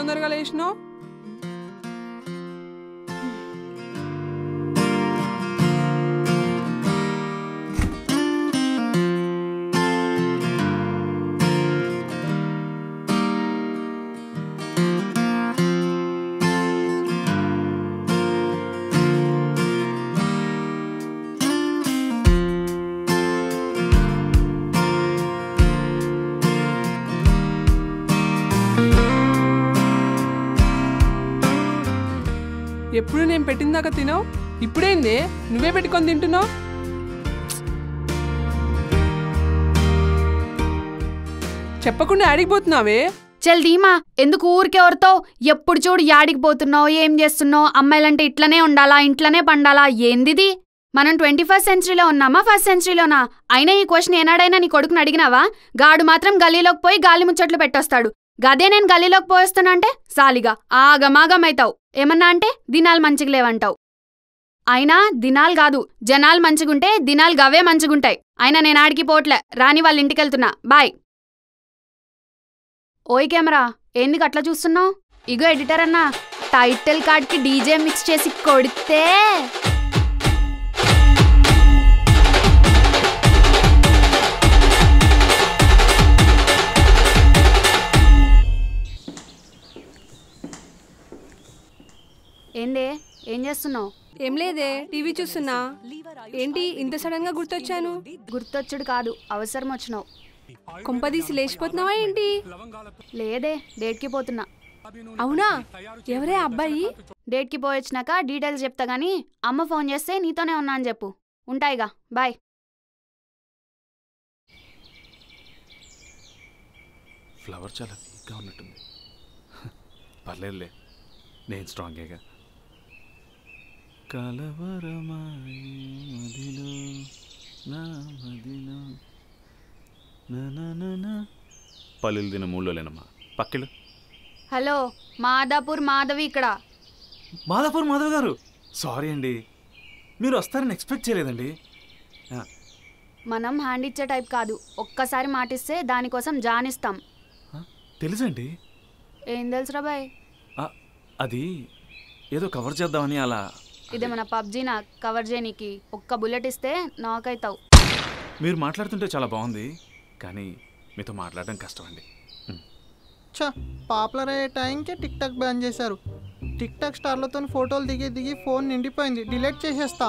తొందరగా లేచినావు? ఎప్పుడు నేను పెట్టిందాకా తినావు, ఇప్పుడేంది నువ్వే పెట్టుకొని తింటున్నావు? చెప్పకుండా ఆడిగిపోతున్నావే. చల్ ధీమా, ఎందుకు ఊరికే ఎవరితో ఎప్పుడు చూడు యాడికి పోతున్నావు, ఏం చేస్తున్నావు, అమ్మాయిలంటే ఇట్లనే ఉండాలా, ఇంట్లోనే పండాలా, ఏందిది? మనం 21st సెంచరీలో ఉన్నామా, 1st సెంచరీలోనా? అయినా ఈ క్వశ్చన్ ఏనాడైనా నీ కొడుకుని అడిగినావా? గాడు మాత్రం గల్లీలోకి పోయి గాలి ముచ్చట్లు పెట్టొస్తాడు. గదే నేను గల్లీలోకి పోయేస్తున్నా అంటే సాలిగా ఆగమాగమైతావు. ఏమన్నా అంటే దినాలు మంచిగా లేవంటావు. అయినా దినాలు కాదు, జనాలు మంచిగుంటే దినాలు గవే మంచిగుంటాయి. అయినా నేను ఆడికి పోట్లే, రాని వాళ్ళ ఇంటికెళ్తున్నా, బాయ్. ఓయ్ కెమెరా, ఏంది అట్లా చూస్తున్నావు? ఇగో ఎడిటర్ అన్నా, టైటిల్ కార్డ్కి డీజే మిక్స్ చేసి కొడితే ఏందే, ఏం చేస్తున్నావు? ఏం లేదే, టీవీ చూస్తున్నా. ఏంటి ఇంత సడన్ గా గుర్తొచ్చాను? గుర్తొచ్చుడు కాదు, అవసరం వచ్చినావు. కొంపదీసి లేచిపోతున్నావా ఏంటి? లేదే, డేట్కి పోతున్నా. అవునా? ఎవరే అబ్బాయి? డేట్కి పోయొచ్చినాక డీటెయిల్స్ చెప్తా గానీ అమ్మ ఫోన్ చేస్తే నీతోనే ఉన్నా అని చెప్పు. ఉంటాయిగా, బాయ్. ఫ్లవర్ చాలా వీక్గా ఉన్నట్టుంది. పర్లేదులే, నేను స్ట్రాంగేగా. కలవరమాయి మదిలో నా మదిలో నా పల్లెలు తిన మూడులో లేనమ్మా, పక్కిళ్ళు. హలో, మాదాపూర్ మాధవి ఇక్కడ. మాదాపూర్ మాధవ్ గారు, సారీ అండి, మీరు వస్తారని ఎక్స్పెక్ట్ చేయలేదండి. మనం హ్యాండ్ ఇచ్చే టైప్ కాదు, ఒక్కసారి మాటిస్తే దానికోసం జానిస్తాం. తెలుసండి. ఏం తెలుసురా బాయ్? అది ఏదో కవర్ చేద్దామని అలా. ఇదేమన్నా పబ్జీనా కవర్ చేయనీకి? ఒక్క బుల్లెట్ ఇస్తే నాకైతావు. మీరు మాట్లాడుతుంటే చాలా బాగుంది, కానీ మీతో మాట్లాడడం కష్టం అండి. పాపులర్ అయ్యే టైంకే టిక్ టాక్ బ్యాన్ చేశారు. టిక్ టాక్ స్టార్లతో ఫోటోలు దిగి ఫోన్ నిండిపోయింది, డిలీట్ చేసేస్తా.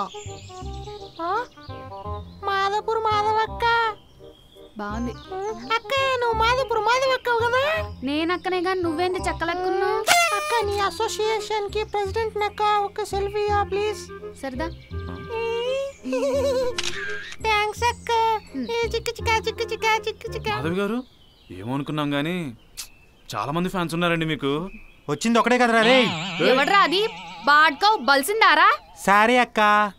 మాధవపూర్ మాధవక్క బాగుంది. అక్క, నువ్వు మాధవపూర్ మాధవక్కవు కదా? నేనక్కనే కానీ నువ్వేంది చక్కలెక్కున్నావు? అక్క, నీ అసోసియేషన్ కి ప్రెసిడెంట్ నక్క, ఒక సెల్ఫీయా ప్లీజ్? సరదా. థ్యాంక్స్ అక్క. మాధవి గారు, ఏమనుకున్నాం గానీ చాలా మంది ఫ్యాన్స్ ఉన్నారండి మీకు. వచ్చింది ఒకటే కదరా రే. ఎవడ్రా అది? బాడ్కో బలిసిందారా? సారీ అక్క.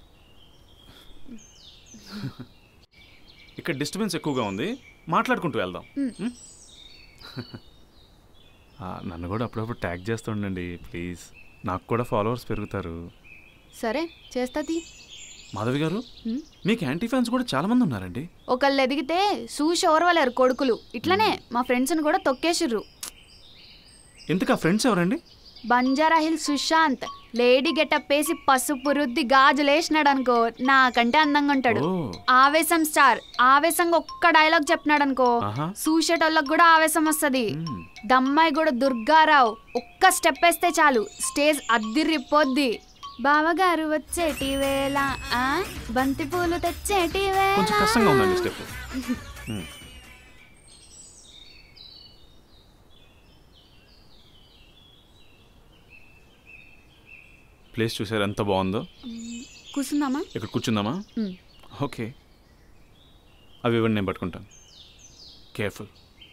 ఇక్కడ డిస్టర్బెన్స్ ఎక్కువగా ఉంది, మాట్లాడుకుంటూ వెళ్దాం. నన్ను కూడా అప్పుడప్పుడు ట్యాగ్ చేస్తుండండి ప్లీజ్, నాకు కూడా ఫాలోవర్స్ పెరుగుతారు. సరే చేస్తాది. మాధవి గారు, మీకు యాంటీ ఫ్యాన్స్ కూడా చాలా మంది ఉన్నారండి. ఒకళ్ళు ఎదిగితే చూసి ఓర్వలేరు కొడుకులు. ఇట్లనే మా ఫ్రెండ్స్ని కూడా తొక్కేసిర్రు. ఎందుకు ఆ ఫ్రెండ్స్ ఎవరండి? Banjara hill Sushant lady getup వేసి పసుపు రుద్ది గాజులేసినాడు అనుకో, నాకంటే అందంగా ఉంటాడు. ఆవేశం స్టార్, ఆవేశంగా ఒక్క డైలాగ్ చెప్పినాడు అనుకో, చూసేటోళ్ళకి కూడా ఆవేశం వస్తుంది. దమ్మాయి కూడా దుర్గారావు ఒక్క స్టెప్ వేస్తే చాలు స్టేజ్ అద్దిరిపోద్ది. బావగారు వచ్చేటి వేళ, బంతి పూలు తెచ్చేటి వేళ. కొంచెం కష్టంగా ఉందండి స్టెప్. ప్లేస్ చూసారు ఎంత బాగుందో? కూర్చుందామా? ఇక్కడ కూర్చుందామా? ఓకే, అవి ఇవ్వండి, నేను పట్టుకుంటాను. కేర్ఫుల్.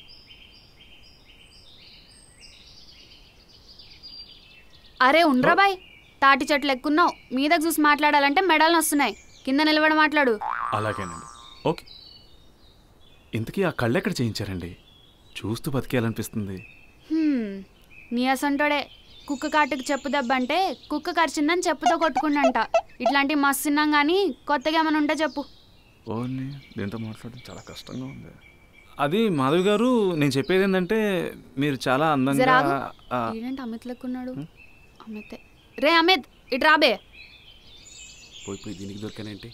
అరే ఉండ్రా బాయ్, తాటి చెట్లు ఎక్కున్నావు, మీదకు చూసి మాట్లాడాలంటే మెడలు వస్తున్నాయి, కింద నిలబడి మాట్లాడు. అలాగేనండి, ఓకే. ఇంతకీ ఆ కళ్ళు ఎక్కడ చేయించారండి? చూస్తూ బతికేయాలనిపిస్తుంది. నీ అసంటోడే కుక్క కాటుకు చెప్పు దెబ్బ అంటే కుక్క కరిచిందని చెప్పుతో కొట్టుకుండంట. ఇట్లాంటివి మస్తు తిన్నాం కానీ కొత్తగా ఏమైనా ఉంటే చెప్పు. ఓన్లీ దీంతో మాట్లాడడం చాలా కష్టంగా ఉంది. అది మాధవి గారు నేను చెప్పేది ఏంటంటే మీరు చాలా అందంగా జరాగు. ఏంటంటే అమిత్ లెక్కున్నాడు. అమితే రే అమిత్ ఇటు రాబే. పోయి దీనికి దొరికానేంటి?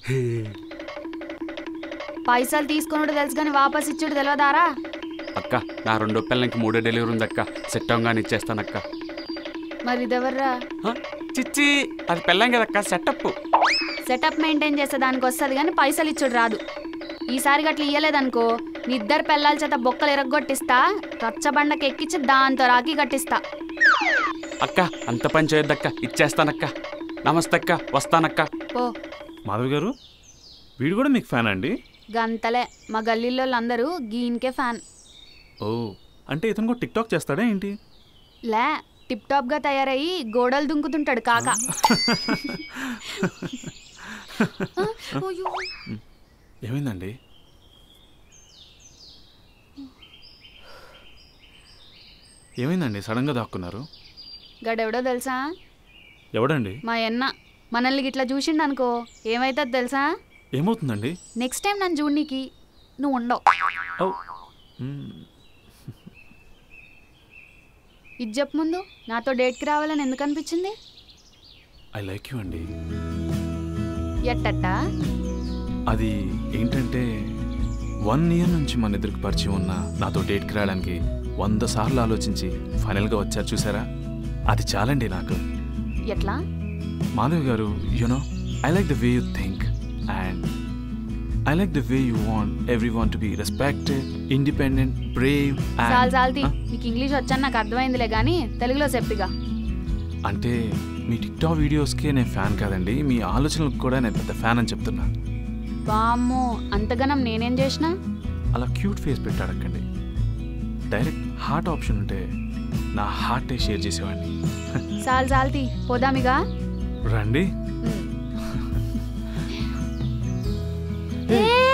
పైసలు తీసుకున్నాడు తెలుసు కానీ వాపస్ ఇచ్చుడు తెలియదారా? అక్క నా 2 పిల్లలకి 3 డెలివరీ ఉంది అక్క. సెట్ అవగానే ఇచ్చేస్తానక్క. మరి ఇదెవర్రా? చిచ్చి అది పెళ్ళాం కదక్క, సెటప్. సెటప్ మెయింటైన్ చేస్తే దానికి వస్తుంది కానీ పైసలు ఇచ్చుడు రాదు. ఈసారి గట్ల ఇయ్యలేదనుకో నీ 2 పిల్లల చేత బొక్కలు ఎరగొట్టిస్తా, రచ్చబండకి ఎక్కించి దాంతో రాకి కట్టిస్తా. అక్క అంత పని చేయొద్దక్క, ఇచ్చేస్తానక్క. నమస్తే అక్క, వస్తానక్క. ఓ మాధవి గారు వీడు కూడా మీకు ఫ్యాన్ అండి? గంతలే మా గల్లీలో అందరూ గీన్కే ఫ్యాన్. ఓ అంటే ఇతను కూడా టిక్ టాక్ చేస్తాడా ఏంటి? లే టిప్ టాప్ గా తయారయ్యి గోడలు దుంకుతుంటాడు కాక. ఏమైందండి? ఏమైందండి సడన్గా దాక్కున్నారు? గడెవడో తెలుసా? ఎవడండి? మా అన్న మనల్ని గిట్లా చూసిండు అనుకో ఏమైతుంది తెలుసా? ఏమవుతుందండి? నెక్స్ట్ టైం నన్ను చూడనీకి నువ్వు ఉండవు. ఓ ఇది చెప్పు ముందు నాతో డేట్కి రావాలని ఎందుకు అనిపించింది? ఐ లైక్ యూ అండి. ఎట్టట్టా? అది ఏంటంటే 1 ఇయర్ నుంచి మన ఇద్దరికి పరిచయం ఉన్న నాతో డేట్కి రావడానికి 100 సార్లు ఆలోచించి ఫైనల్గా వచ్చారు చూసారా, అది చాలండి నాకు. ఎట్లా? Madhavi garu you know I like the way you think and I like the way you want everyone to be respected, independent, brave. చాల్తి నీకు ఇంగ్లీష్ వచ్చని నాకు అర్థమైందిలే కానీ తెలుగులో చెప్పిగా. అంటే మీ టిక్టాక్ వీడియోస్కే నేను ఫ్యాన్ కాదండి, మీ ఆలోచనలకు కూడా నేను పెద్ద ఫ్యాన్ అని చెప్తున్నా. వామ్మో అంతగనం నేనేం చేసినా? అలా క్యూట్ ఫేస్ పెట్టి అడగండి. డైరెక్ట్ హార్ట్ ఆప్షన్ ఉంటే నా హార్టే షేర్ చేసేవాడిని. చాల్తి పోదామిగా రండి.